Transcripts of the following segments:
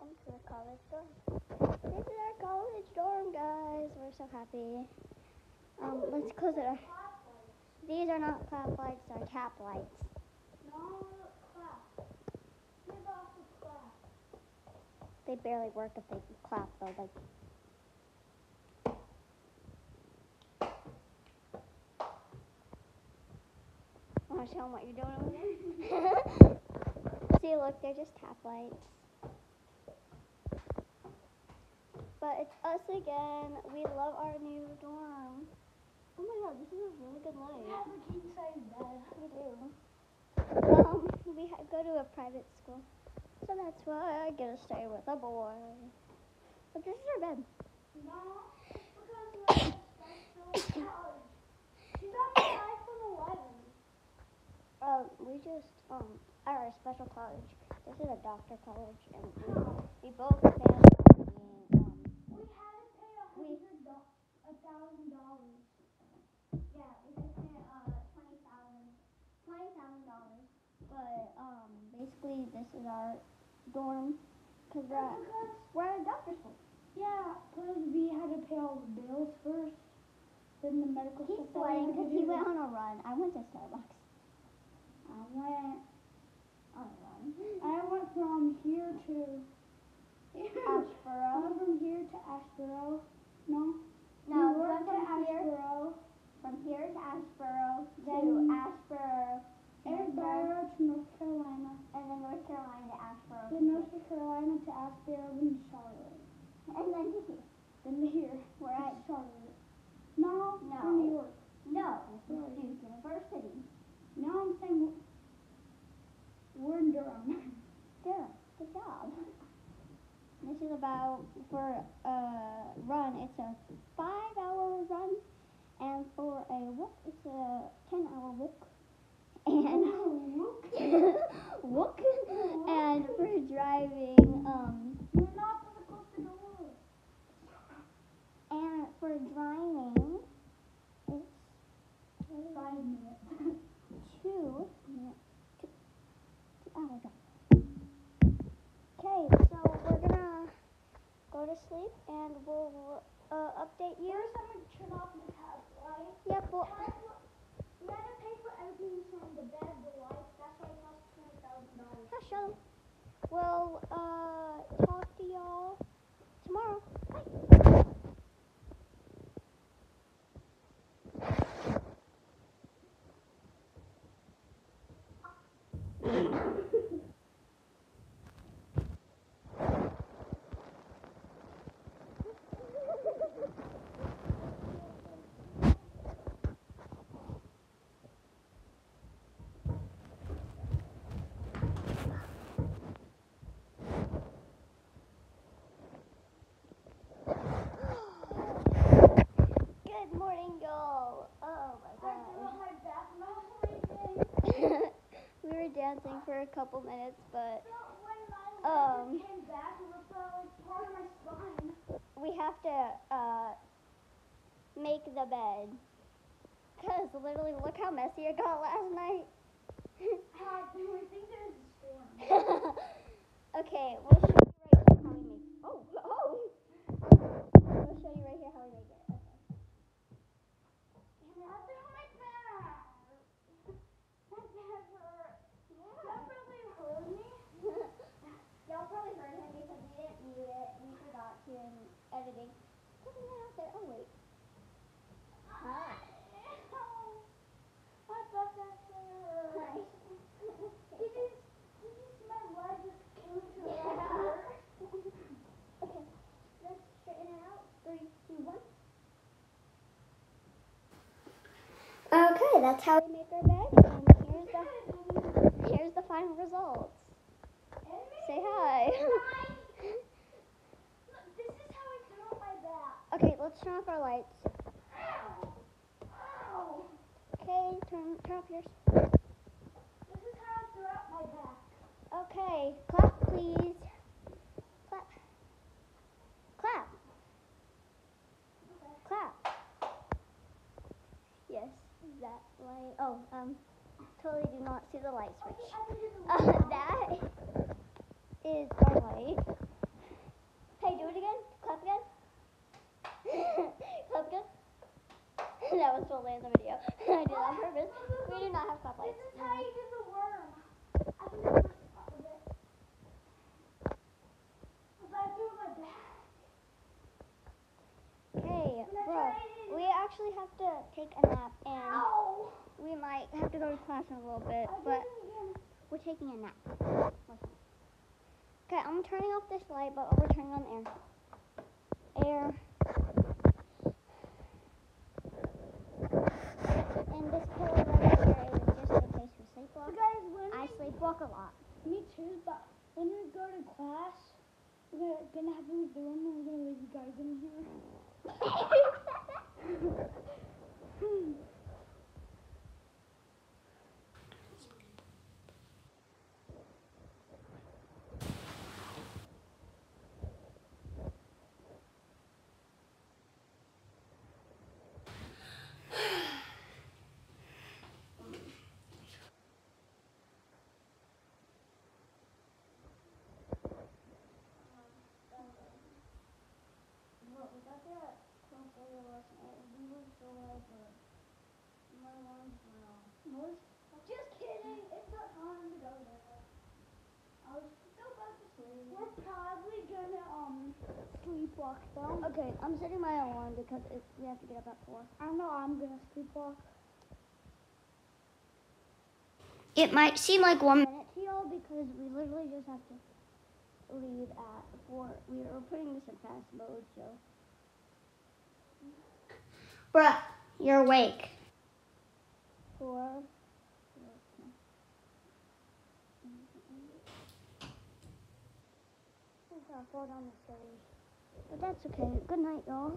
welcome to the college dorm. This is our college dorm, guys. We're so happy. Let's close it. These are not clap lights, they're cap lights. No, clap. Give off the clap. They barely work if they clap, though. Like, want to show them what you're doing over there? See, look, they're just cap lights. But it's us again. We love our new dorm. Oh my god, this is a really good light. We have a king size bed. We do. We go to a private school. So that's why I get to stay with a boy. But this is our bed. No, because we're at special college. She's on the iPhone 11. We just, at our special college. This is a doctor college, and we both plan on being, We had to pay $1,000. yeah, we had to pay, $20,000. But, basically, this is our dorm, because we're at a doctor school. Yeah, because we had to pay all the bills first. Then the medical He's stuff. sweating because he went on a run. I went to Starbucks. I went On a run. from here to Ashboro. I went from here to Ashboro. No. No, We we went went to Ashboro. from here to Ashboro to Then Ashboro, Ashboro to North Carolina. and then North Carolina to Ashboro. Then North Carolina to Ashboro and Charlotte. And then to here. Then here. We're at Charlotte. No, No. from New York. No, this is Duke University. No, I'm saying we're in Durham. Durham. Good job. This is about, for a run, it's a 5-hour run, and for a walk, it's a 10-hour walk. And walk. And for driving, You're not supposed to close the door. and for driving, it's 5 minutes. 2 hours. Okay, so we're gonna go to sleep, and we'll update you. First, I'm going to turn off the tab light. Yep, well, We had to pay for everything from the bed, the lights. That's why it cost $20,000. I'll show them. We'll talk to y'all tomorrow. Bye. Good morning, y'all. Oh my I threw god. up my back and I was sleeping. We were dancing for a couple minutes, but So when I Um, came back, it was like part of my spine. we have to make the bed. Cause literally, look how messy it got last night. We think there's a storm. Okay, we'll show you right here how we make. Oh. We'll show you right here how we make it. Okay. And I threw up my back. My back hurt. Yeah. That really hurt me. Y'all probably heard him because we didn't mute it. We forgot to in editing. Putting that out there. Oh wait. Hi. My back actually hurt. Hi. Did you see my leg just came to the Yeah. floor? Okay. Let's straighten it out. 3, 2, 1. Okay, that's how we make our bed. And here's the final results. Say hi. Look, this is how I threw up my back. Okay, let's turn off our lights. Ow! Ow! Okay, turn off yours. This is how I threw up my back. Okay, clap please. Clap. Clap. Clap. Yes, that light. Oh, totally do not see the light switch. Okay, I can do the That is our light. That was totally in the video. I did that on purpose. We do not have stoplights. This is how you do the worm. I can do this part of it. If I do my back. Hey, bro, we actually have to take a nap, and Ow! we might have to go to class in a little bit, but we're taking a nap. Okay, I'm turning off this light, but we're turning on air. Air. And this pillow right here is just in case we sleepwalk. Guys, I sleepwalk a lot. me too, but when we go to class, we're gonna have to leave the room and we're gonna leave you guys in here. Just kidding, it's not time to go there. I was so about to sleep. We're probably gonna sleepwalk though. Okay, I'm setting my alarm because we have to get up at 4. I know I'm gonna sleepwalk. It might seem like 1 minute to y'all because we literally just have to leave at 4. We are putting this in fast mode, so. Bruh, you're awake. 4. I gotta fall down the stairs. But that's okay. Good night, y'all.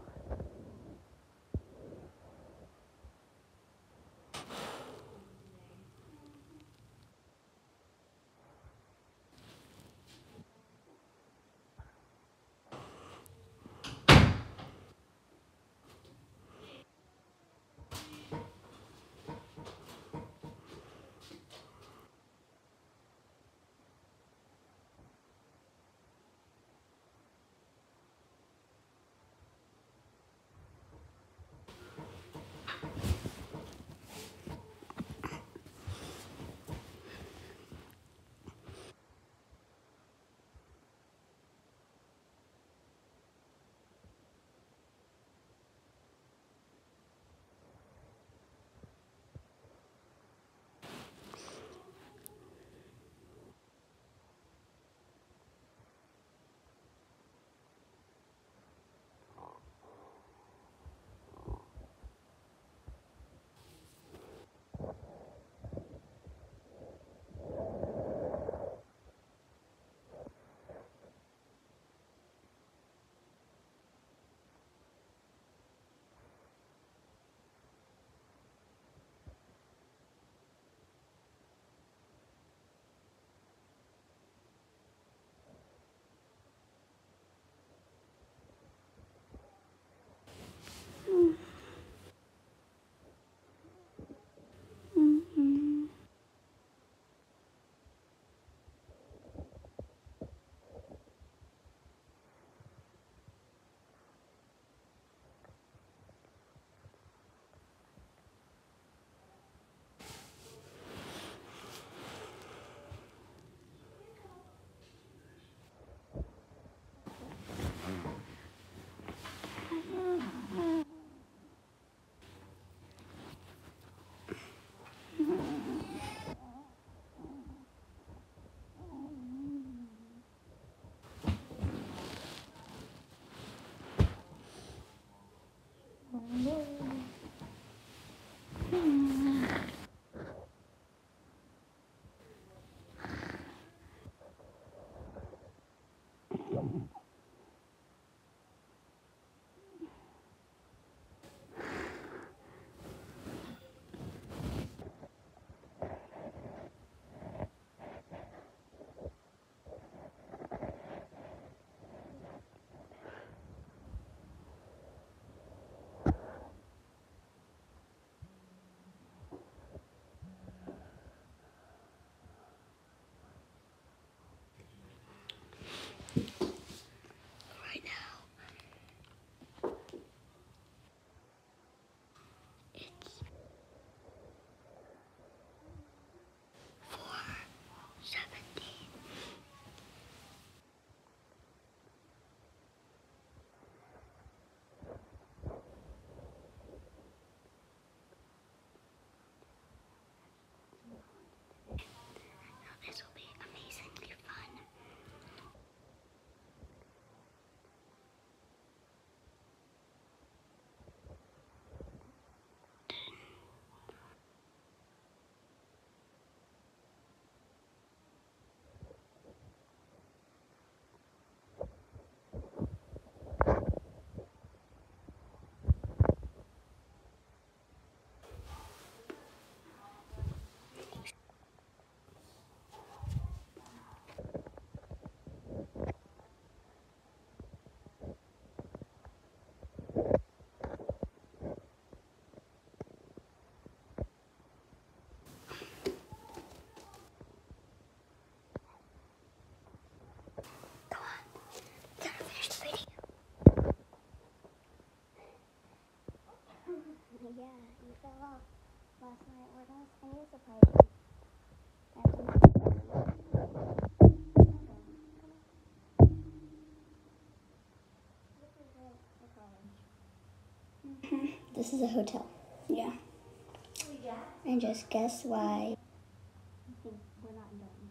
This is a hotel. Yeah. And just guess why. We're not done.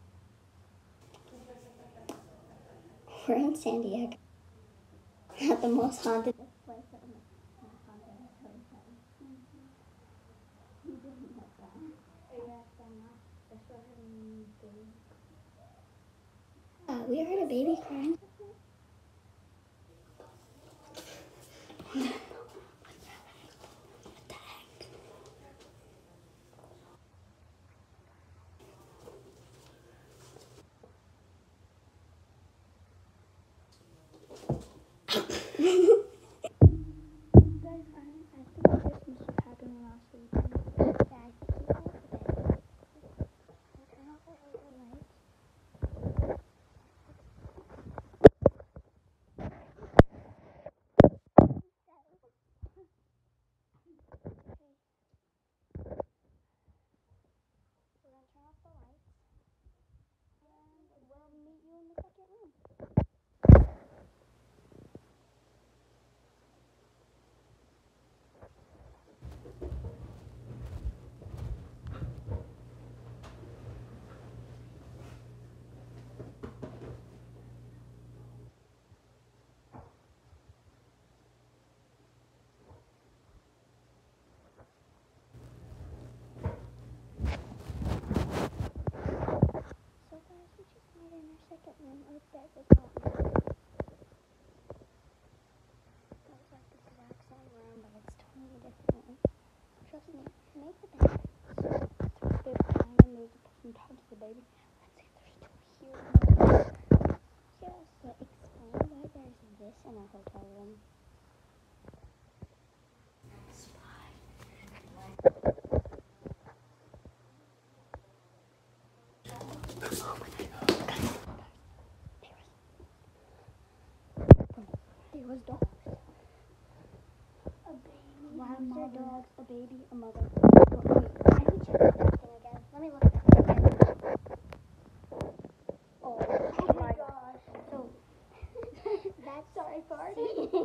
We're in San Diego. At the most haunted place at the most haunted hotel. You didn't know that. We heard a baby crying. Guys, I think this must have happened last weekend. Yeah, I think he called today. Turn off all the lights. We're gonna turn off the lights, and we'll meet you in the second room. So guys, we just made in our second room. Our bed was not made. It's like the exact same room, but it's totally different room. Trust me, make the bed. So they're trying to move from top to the baby. Let's see if there's two here. Just explain why there's this in a hotel room. There was dogs. A baby. Lobster dogs, a baby, a mother. Wait, can we check that thing again? Let me look at that again. Oh my gosh. So, that's Sorry, party.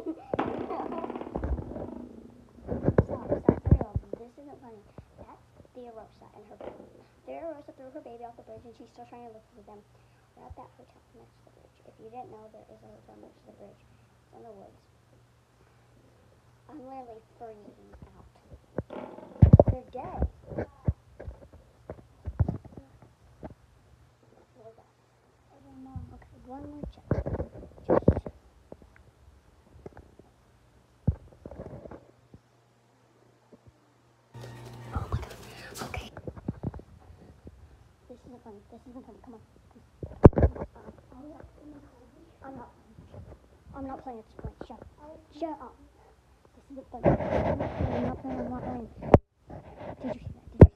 Stop, for real. This isn't funny. That's Theodosia and her baby. Theodosia threw her baby off the bridge and she's still trying to look for them. We're at that hotel next to the bridge. If you didn't know, there is a hotel next to the bridge. It's in the woods. I'm literally freaking out. They're dead. What was that? I don't know. Okay, one more check. Oh my god. Okay. This isn't funny. Come on. I'm not playing at this point. Shut up. This isn't funny. I'm not playing. Did you see that?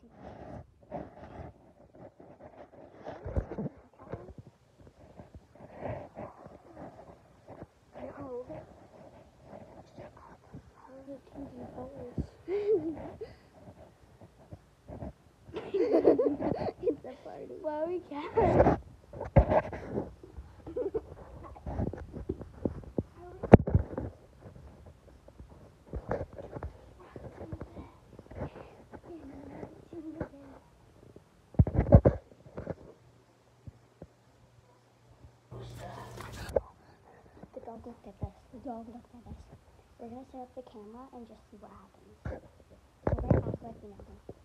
No. It's a party. Well, we can. The dog looked at us. We're gonna set up the camera and just see what happens. We're gonna act like we know him.